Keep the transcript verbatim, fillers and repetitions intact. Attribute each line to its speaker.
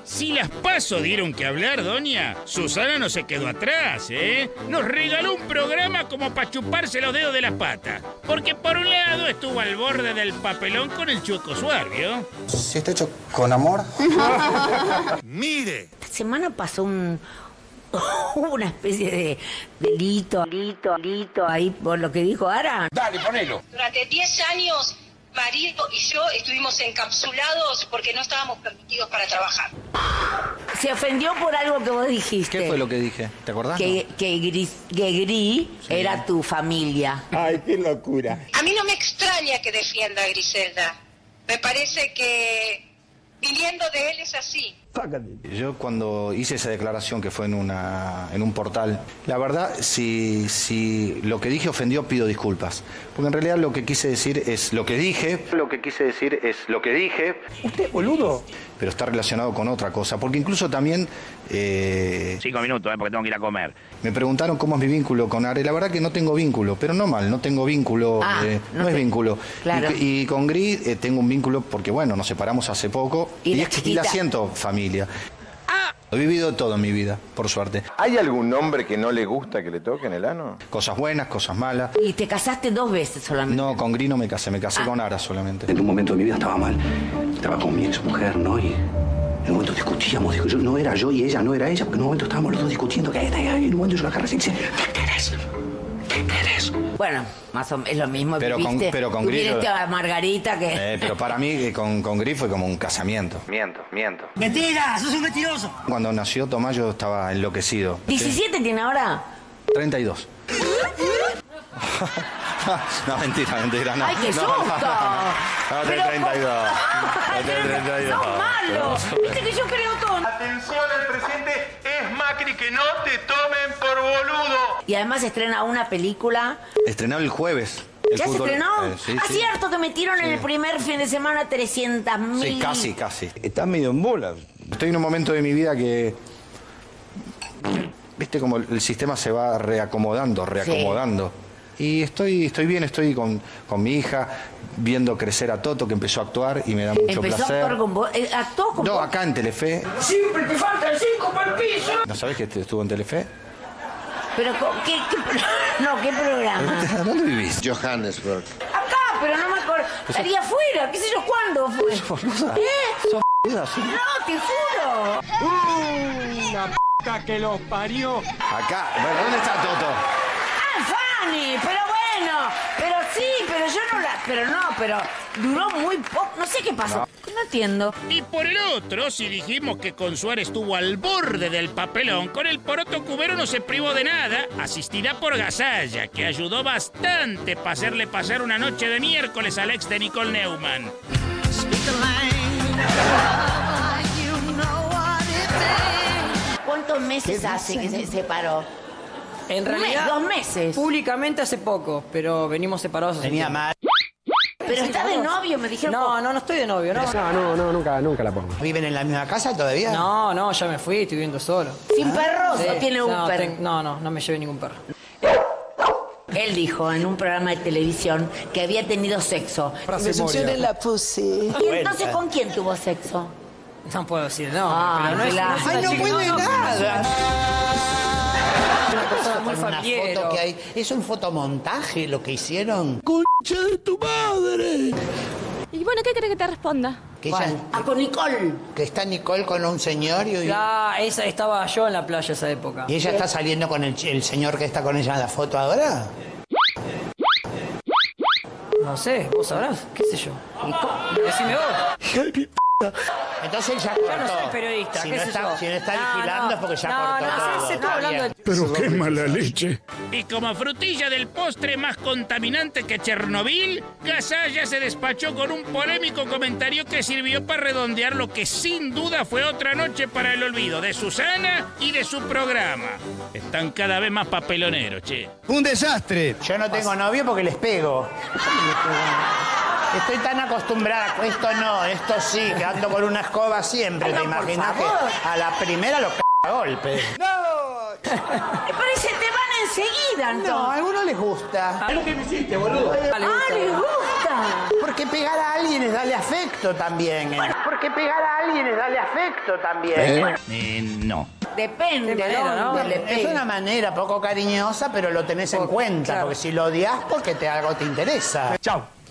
Speaker 1: Si las PASO dieron que hablar, doña, Susana no se quedó atrás, ¿eh? Nos regaló un programa como para chuparse los dedos de las patas. Porque por un lado estuvo al borde del papelón con el Chueco Suar, ¿vio?
Speaker 2: Si está hecho con amor.
Speaker 1: ¡Mire!
Speaker 3: Esta semana pasó un... una especie de delito, delito, delito ahí por lo que dijo Ara.
Speaker 4: Dale, ponelo.
Speaker 5: Durante diez años, marido y yo estuvimos encapsulados porque no estábamos permitidos para trabajar.
Speaker 3: Se ofendió por algo que vos dijiste.
Speaker 2: ¿Qué fue lo que dije? ¿Te acordás?
Speaker 3: Que, que, Gris, que Gris
Speaker 2: Sí.
Speaker 3: era tu familia.
Speaker 4: Ay, qué locura.
Speaker 5: A mí no me extraña que defienda a Griselda. Me parece que viniendo de él es así.
Speaker 2: Yo cuando hice esa declaración que fue en una en un portal, la verdad, si, si lo que dije ofendió, pido disculpas. Porque en realidad lo que quise decir es lo que dije. Lo que quise decir es lo que dije.
Speaker 4: ¿Usted, boludo?
Speaker 2: Pero está relacionado con otra cosa. Porque incluso también... Eh,
Speaker 6: Cinco minutos, eh, porque tengo que ir a comer.
Speaker 2: me preguntaron cómo es mi vínculo con Are. La verdad que no tengo vínculo, pero no mal, no tengo vínculo.
Speaker 3: Ah,
Speaker 2: eh,
Speaker 3: no
Speaker 2: no es
Speaker 3: te-
Speaker 2: vínculo.
Speaker 3: claro.
Speaker 2: Y, y con Gris eh, tengo un vínculo porque, bueno, nos separamos hace poco.
Speaker 3: ¿Y la
Speaker 2: es- y
Speaker 3: chiquita?
Speaker 2: la siento familia. He vivido todo en mi vida, por suerte.
Speaker 7: ¿Hay algún hombre que no le gusta que le toquen el ano?
Speaker 2: Cosas buenas, cosas malas.
Speaker 3: Y te casaste dos veces solamente.
Speaker 2: No, con Gris no me casé, me casé
Speaker 3: Ah.
Speaker 2: con Ara solamente.
Speaker 8: En un momento de mi vida estaba mal. Estaba con mi exmujer, ¿no? Y en un momento discutíamos. Digo, yo, no era yo y ella no era ella, porque en un momento estábamos los dos discutiendo. Que, y en un momento yo la agarré y dice, ¿qué querés? ¿Qué querés?
Speaker 3: Bueno, más o menos es lo mismo.
Speaker 2: Pero con-
Speaker 3: viviste,
Speaker 2: pero con
Speaker 3: tú
Speaker 2: Gris-
Speaker 3: viniste a Margarita que...
Speaker 2: Eh, pero para mí eh, con, con Gris fue como un casamiento. Miento, miento.
Speaker 3: ¡Mentira! ¡Sos un mentiroso!
Speaker 2: Cuando nació Tomás yo estaba enloquecido.
Speaker 3: ¿diecisiete tiene ahora?
Speaker 2: treinta y dos. No, mentira, mentira. No,
Speaker 3: ¡Ay, qué
Speaker 2: no,
Speaker 3: susto!
Speaker 2: No, no, no, no,
Speaker 3: Pero-
Speaker 2: treinta y dos. No, treinta y dos.
Speaker 3: ¡Sos malo! Viste que yo creo todo.
Speaker 4: Atención al presidente, es Macri, que no te tomen por boludo.
Speaker 3: Y además estrena una película.
Speaker 2: Estrenó el jueves. El
Speaker 3: ¿Ya se
Speaker 2: fútbol-
Speaker 3: estrenó?
Speaker 2: eh, sí,
Speaker 3: ah,
Speaker 2: sí.
Speaker 3: cierto que metieron en el primer fin de semana trescientas mil.
Speaker 2: Sí, casi, casi.
Speaker 4: Está medio en bola.
Speaker 2: Estoy en un momento de mi vida que... Viste como el sistema se va reacomodando, reacomodando. Y estoy, estoy bien, estoy con, con mi hija, viendo crecer a Toto, que empezó a actuar y me da mucho
Speaker 3: Empezó
Speaker 2: placer.
Speaker 3: a actuar con vos. eh, Actuó con
Speaker 2: No,
Speaker 3: vos.
Speaker 2: acá en Telefe.
Speaker 4: Siempre te faltan cinco para el piso.
Speaker 2: ¿No sabés que estuvo en Telefe?
Speaker 3: Pero, co- ¿qué, qué pro- no, ¿qué programa?
Speaker 2: ¿Dónde vivís?
Speaker 7: Johannesburg.
Speaker 3: Acá, pero no me acuerdo. Estaría afuera, qué sé yo cuándo fue.
Speaker 2: Boluda.
Speaker 3: ¿Eh?
Speaker 2: Sos boluda, sos-
Speaker 3: No, te juro.
Speaker 4: La p*** que los parió.
Speaker 2: Acá. Bueno, ¿dónde está Toto?
Speaker 3: Ah, Fanny, pero bueno. Pero sí, pero yo no la... Pero no, pero duró muy poco. No sé qué pasó. No, entiendo.
Speaker 1: Y por el otro, si dijimos que con Suárez estuvo al borde del papelón, con el poroto cubero no se privó de nada, asistida por Gasalla, que ayudó bastante para hacerle pasar una noche de miércoles al ex de Nicole Neumann.
Speaker 3: ¿Cuántos meses hace que se separó?
Speaker 9: En
Speaker 3: Un
Speaker 9: realidad,
Speaker 3: mes, dos meses.
Speaker 9: públicamente hace poco, pero venimos separados. hace tiempo.
Speaker 10: mal.
Speaker 3: Pero está de novio, me dijeron.
Speaker 9: No, no, no estoy de novio, no.
Speaker 4: No, no, no, nunca, nunca la pongo.
Speaker 10: ¿Viven en la misma casa todavía?
Speaker 9: No, no, ya me fui, estoy viviendo solo.
Speaker 3: ¿Sin perros
Speaker 9: Sí,
Speaker 3: o tiene un
Speaker 9: no,
Speaker 3: perro?
Speaker 9: ten- no, no, no me llevé ningún perro.
Speaker 3: Él dijo en un programa de televisión que había tenido sexo.
Speaker 10: la pussy.
Speaker 3: ¿Y entonces con quién tuvo sexo?
Speaker 9: No puedo decir, no.
Speaker 3: Ah,
Speaker 9: pero no es,
Speaker 3: claro.
Speaker 9: no es una
Speaker 10: Ay, no
Speaker 9: chica-
Speaker 10: puede
Speaker 9: no, no,
Speaker 10: nada.
Speaker 9: es una cosa muy
Speaker 10: Una
Speaker 9: familiar.
Speaker 10: foto que hay. Es un fotomontaje lo que hicieron.
Speaker 11: Y bueno, ¿qué querés que te responda?
Speaker 10: Que, ella-
Speaker 3: Ah, con Nicole.
Speaker 10: que está Nicole con un señor y,
Speaker 9: Ya, esa estaba yo en la playa esa época.
Speaker 10: y ella está saliendo con el, ch- el señor que está con ella en la foto ahora.
Speaker 9: No sé, vos sabrás, qué sé yo. Decime vos.
Speaker 10: Entonces ya
Speaker 9: Yo
Speaker 10: cortó.
Speaker 9: no soy periodista,
Speaker 10: Si
Speaker 9: qué
Speaker 10: no
Speaker 9: sé
Speaker 10: está,
Speaker 9: yo.
Speaker 10: si no está
Speaker 9: No,
Speaker 10: vigilando
Speaker 9: no.
Speaker 10: es porque ya
Speaker 9: No,
Speaker 10: cortó
Speaker 9: no,
Speaker 10: todo.
Speaker 9: se- se está
Speaker 10: Está
Speaker 9: hablando
Speaker 10: bien.
Speaker 9: de-
Speaker 1: Pero qué mala leche. Y como frutilla del postre más contaminante que Chernobyl, Gasalla se despachó con un polémico comentario que sirvió para redondear lo que sin duda fue otra noche para el olvido de Susana y de su programa. Están cada vez más papeloneros, che.
Speaker 4: Un desastre.
Speaker 10: Yo no tengo novio porque les pego. Estoy tan acostumbrada, esto no, esto sí, que ando con una escoba siempre.
Speaker 3: Ay,
Speaker 10: ¿Te
Speaker 3: no, por
Speaker 10: imaginas que
Speaker 3: favor.
Speaker 10: a la primera lo c a golpe?
Speaker 3: Pero ese te van enseguida,
Speaker 10: No,
Speaker 3: entonces.
Speaker 10: a algunos les gusta.
Speaker 9: Dale,
Speaker 3: Ah, les gusta.
Speaker 10: Porque pegar a alguien es darle afecto también. ¿eh? Porque pegar a alguien es darle afecto también.
Speaker 1: ¿Eh? Eh, no.
Speaker 3: Depende,
Speaker 9: De manera,
Speaker 3: ¿no?
Speaker 9: ¿no?
Speaker 3: Le
Speaker 10: Es
Speaker 3: pegue.
Speaker 10: una manera poco cariñosa, pero lo tenés en cuenta.
Speaker 9: claro.
Speaker 10: Porque si lo odias, porque te, algo te interesa.
Speaker 1: Chao.